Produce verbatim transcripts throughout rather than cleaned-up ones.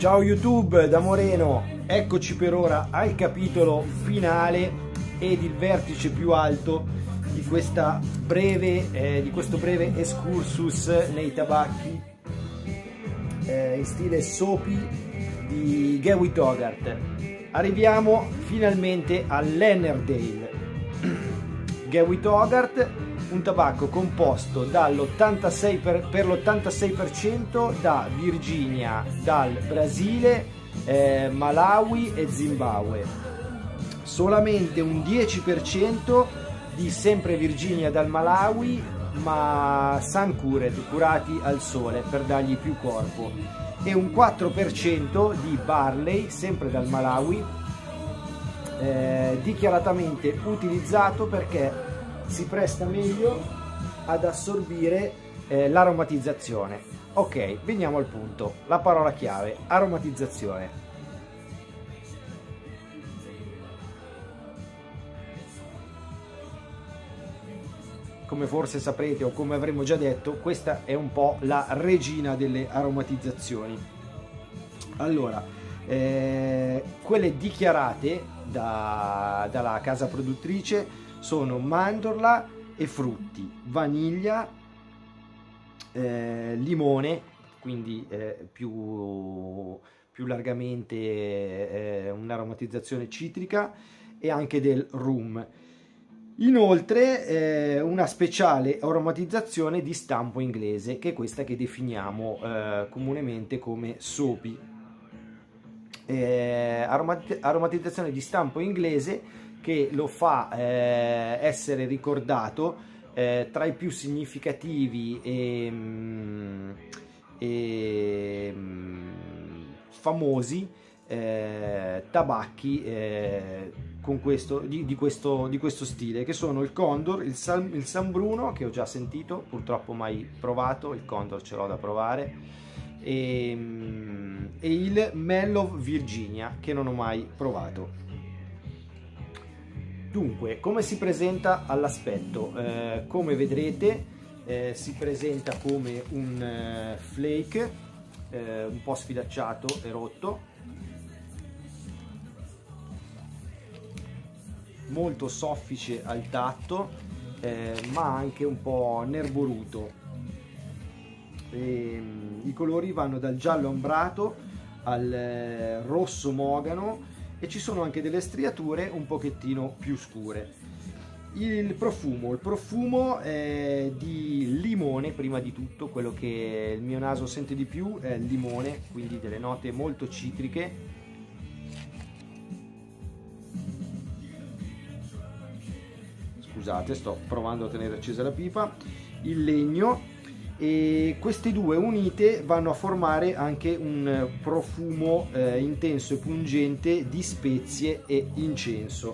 Ciao YouTube da Moreno, eccoci per ora al capitolo finale ed il vertice più alto di, questa breve, eh, di questo breve excursus nei tabacchi eh, in stile soapy di Gawith Hoggarth. Arriviamo finalmente all'Ennerdale. Gawith Hoggarth, un tabacco composto dall'ottantasei per, per l'ottantasei per cento da Virginia, dal Brasile, eh, Malawi e Zimbabwe. Solamente un dieci per cento di sempre Virginia dal Malawi, ma sun cured, curati al sole per dargli più corpo, e un quattro per cento di Barley, sempre dal Malawi, eh, dichiaratamente utilizzato perché si presta meglio ad assorbire eh, l'aromatizzazione. Ok, veniamo al punto. La parola chiave: aromatizzazione. Come forse saprete o come avremmo già detto, questa è un po' la regina delle aromatizzazioni. Allora, eh, quelle dichiarate da, dalla casa produttrice sono mandorla e frutti, vaniglia, eh, limone, quindi eh, più, più largamente eh, un'aromatizzazione citrica, e anche del rum. Inoltre eh, una speciale aromatizzazione di stampo inglese, che è questa che definiamo eh, comunemente come soapy. Eh, aromat- aromatizzazione di stampo inglese che lo fa eh, essere ricordato eh, tra i più significativi e, e famosi eh, tabacchi eh, con questo, di, di, questo, di questo stile, che sono il Condor, il San, il San Bruno, che ho già sentito, purtroppo mai provato, il Condor ce l'ho da provare, e, e il Mellow Virginia, che non ho mai provato. Dunque, come si presenta all'aspetto? Eh, come vedrete eh, si presenta come un eh, flake eh, un po' sfilacciato e rotto, molto soffice al tatto, eh, ma anche un po' nerboruto. E, i colori vanno dal giallo ambrato al eh, rosso mogano, e ci sono anche delle striature un pochettino più scure. Il profumo, il profumo è di limone, prima di tutto. Quello che il mio naso sente di più è il limone, quindi delle note molto citriche. Scusate, sto provando a tenere accesa la pipa. Il legno, e queste due unite vanno a formare anche un profumo eh, intenso e pungente di spezie e incenso.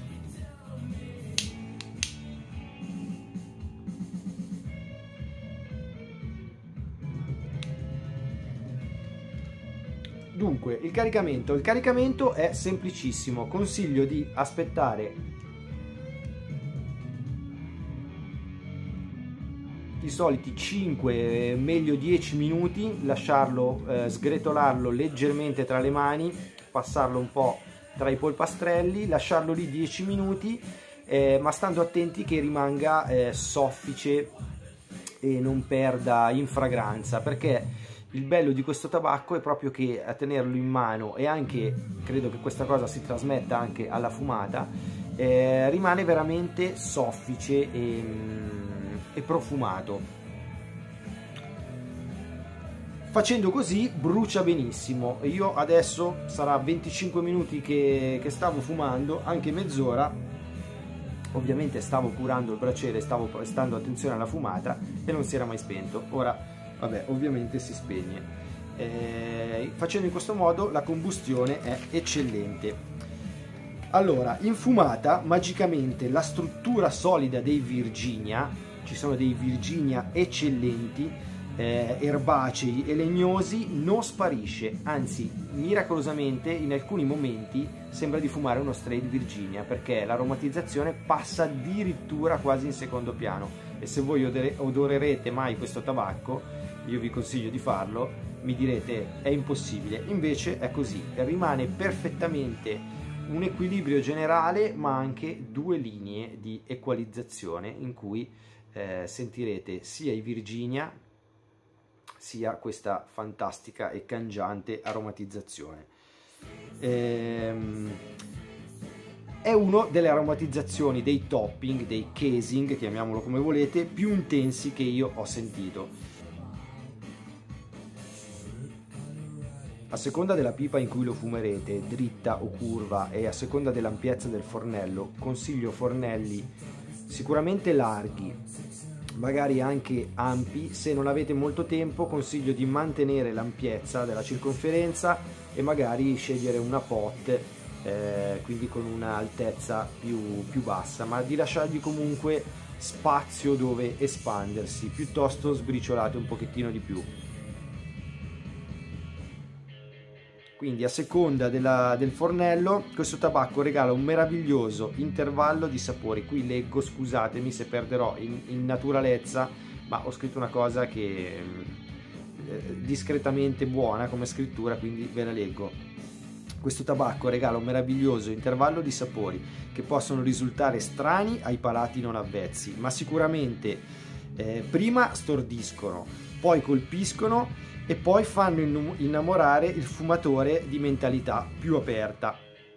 Dunque, il caricamento. Il caricamento è semplicissimo, consiglio di aspettare i soliti cinque, meglio dieci minuti, lasciarlo eh, sgretolarlo leggermente tra le mani, passarlo un po' tra i polpastrelli, lasciarlo lì dieci minuti, eh, ma stando attenti che rimanga eh, soffice e non perda in fragranza, perché il bello di questo tabacco è proprio che a tenerlo in mano, e anche credo che questa cosa si trasmetta anche alla fumata, eh, rimane veramente soffice e e profumato. Facendo così brucia benissimo. Io adesso sarà venticinque minuti che, che stavo fumando, anche mezz'ora. Ovviamente stavo curando il braciere, stavo prestando attenzione alla fumata e non si era mai spento. Ora vabbè, ovviamente si spegne. Eh, facendo in questo modo la combustione è eccellente. Allora, in fumata magicamente la struttura solida dei Virginia, ci sono dei Virginia eccellenti, eh, erbacei e legnosi, non sparisce, anzi miracolosamente in alcuni momenti sembra di fumare uno straight Virginia, perché l'aromatizzazione passa addirittura quasi in secondo piano. E se voi odorerete mai questo tabacco, io vi consiglio di farlo, Mi direte è impossibile, invece è così, rimane perfettamente un equilibrio generale ma anche due linee di equalizzazione in cui eh, sentirete sia i Virginia sia questa fantastica e cangiante aromatizzazione. Ehm, è una delle aromatizzazioni, dei topping, dei casing, chiamiamolo come volete, più intensi che io ho sentito. A seconda della pipa in cui lo fumerete, dritta o curva, e a seconda dell'ampiezza del fornello, consiglio fornelli sicuramente larghi, magari anche ampi. Se non avete molto tempo, consiglio di mantenere l'ampiezza della circonferenza e magari scegliere una pot, eh, quindi con un'altezza più, più bassa, ma di lasciargli comunque spazio dove espandersi, piuttosto sbriciolate un pochettino di più. Quindi a seconda della, del fornello, questo tabacco regala un meraviglioso intervallo di sapori. Qui leggo, scusatemi se perderò in, in naturalezza, ma ho scritto una cosa che eh, discretamente buona come scrittura, quindi ve la leggo. Questo tabacco regala un meraviglioso intervallo di sapori che possono risultare strani ai palati non avvezzi, ma sicuramente eh, prima stordiscono, poi colpiscono e poi fanno innamorare il fumatore di mentalità più aperta.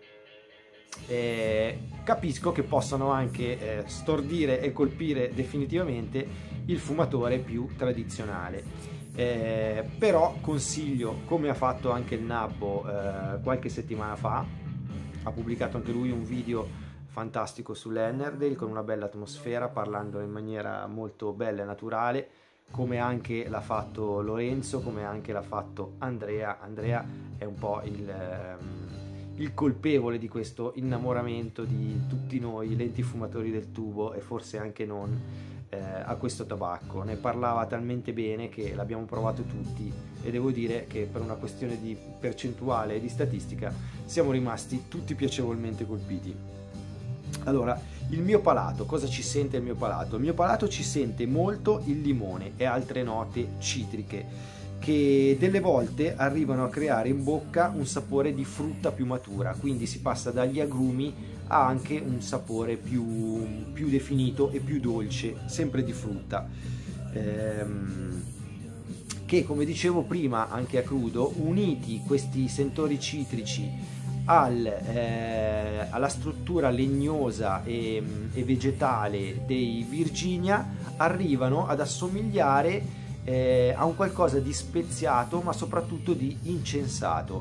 Eh, capisco che possano anche eh, stordire e colpire definitivamente il fumatore più tradizionale, eh, però consiglio, come ha fatto anche il Nabbo eh, qualche settimana fa, ha pubblicato anche lui un video fantastico sull'Ennerdale con una bella atmosfera, parlando in maniera molto bella e naturale, come anche l'ha fatto Lorenzo, come anche l'ha fatto Andrea. Andrea è un po' il, ehm, il colpevole di questo innamoramento di tutti noi lenti fumatori del tubo, e forse anche non, eh, a questo tabacco. Ne parlava talmente bene che l'abbiamo provato tutti, e devo dire che per una questione di percentuale e di statistica siamo rimasti tutti piacevolmente colpiti. Allora, il mio palato, cosa ci sente il mio palato? Il mio palato ci sente molto il limone e altre note citriche, che delle volte arrivano a creare in bocca un sapore di frutta più matura, quindi si passa dagli agrumi a anche un sapore più, più definito e più dolce, sempre di frutta, ehm, che, come dicevo prima anche a crudo, uniti questi sentori citrici Al, eh, alla struttura legnosa e, e vegetale dei Virginia, arrivano ad assomigliare eh, a un qualcosa di speziato, ma soprattutto di incensato.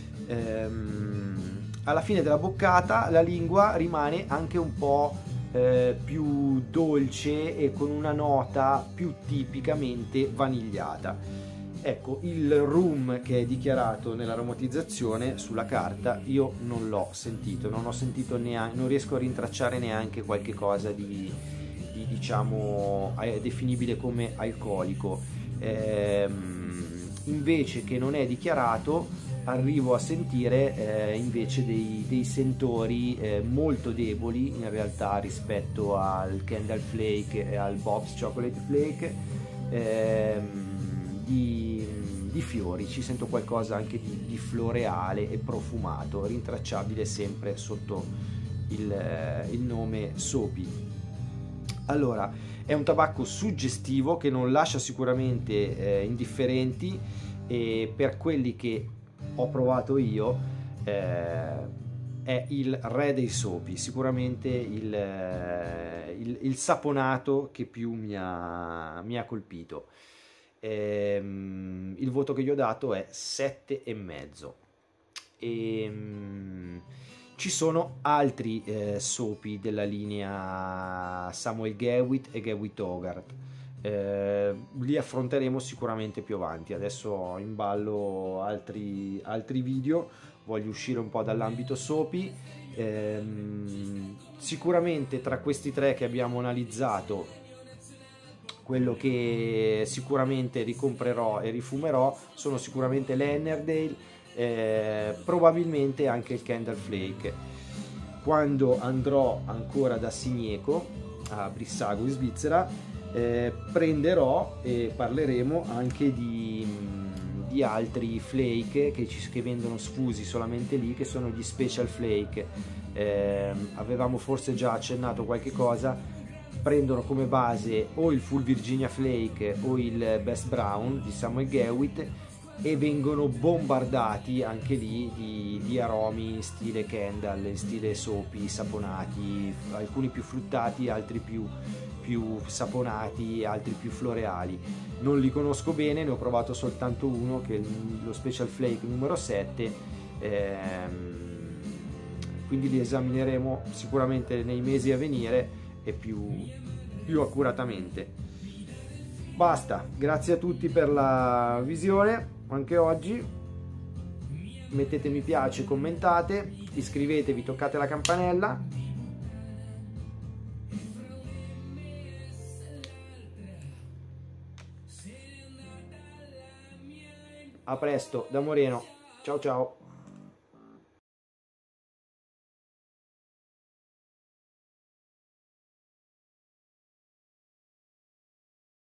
Ehm, alla fine della boccata la lingua rimane anche un po' eh, più dolce e con una nota più tipicamente vanigliata. Ecco, il rum che è dichiarato nell'aromatizzazione sulla carta io non l'ho sentito, non ho sentito neanche, non riesco a rintracciare neanche qualche cosa di, di diciamo definibile come alcolico. Ehm, invece che non è dichiarato, arrivo a sentire eh, invece dei, dei sentori eh, molto deboli in realtà rispetto al Candle Flake e al Bob's Chocolate Flake. Ehm, Di, di fiori, ci sento qualcosa anche di, di floreale e profumato, rintracciabile sempre sotto il, il nome Soapy. Allora, è un tabacco suggestivo che non lascia sicuramente eh, indifferenti, e per quelli che ho provato io eh, è il re dei Soapy, sicuramente il, il, il saponato che più mi ha, mi ha colpito. Ehm, il voto che gli ho dato è sette e mezzo. Ehm, ci sono altri eh, Soapy della linea Samuel Gawith e Gawith Hoggarth, eh, li affronteremo sicuramente più avanti. Adesso ho in ballo altri, altri video, voglio uscire un po' dall'ambito Soapy. Ehm, sicuramente tra questi tre che abbiamo analizzato, quello che sicuramente ricomprerò e rifumerò sono sicuramente l'Ennerdale, eh, probabilmente anche il Candle Flake. Quando andrò ancora da Signeco a Brissago in Svizzera, eh, prenderò e parleremo anche di, di altri flake che, ci, che vendono sfusi solamente lì, che sono gli special flake. Eh, avevamo forse già accennato qualche cosa. Prendono come base o il full Virginia flake o il best brown di Samuel Gawith e vengono bombardati anche lì di, di aromi in stile candle, in stile soapy, saponati, alcuni più fruttati, altri più, più saponati, altri più floreali. Non li conosco bene, ne ho provato soltanto uno, che è lo special flake numero sette, ehm, quindi li esamineremo sicuramente nei mesi a venire e più, più accuratamente. Basta, grazie a tutti per la visione anche oggi. Mettete mi piace, commentate, iscrivetevi, toccate la campanella. A presto da Moreno, ciao ciao.